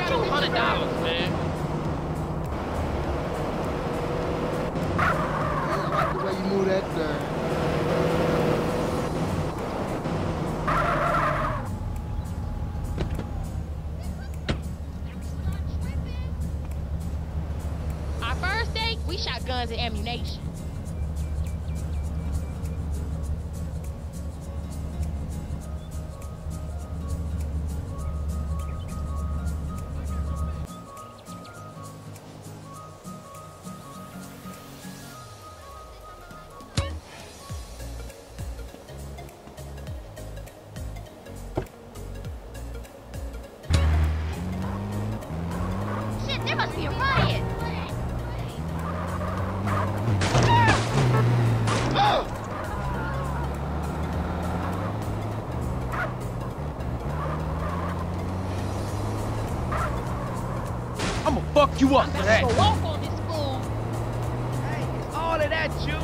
$200, man. I like the way you move that thing. Our first date, we shot guns and ammunition. Shit, there must be a riot. I'ma fuck you up for that. Go walk on this fool. Hey, it's all of that, you.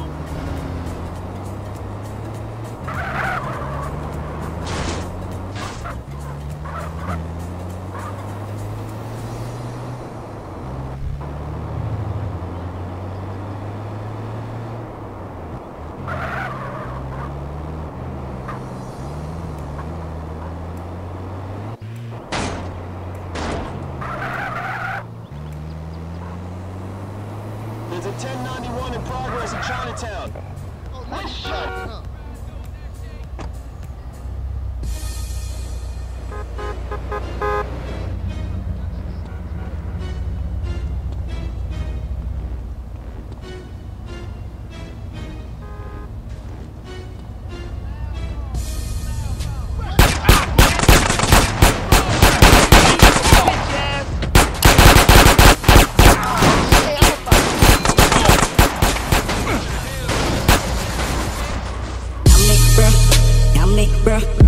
There's a 1091 in progress in Chinatown. Oh, nice shot, huh? Bruh.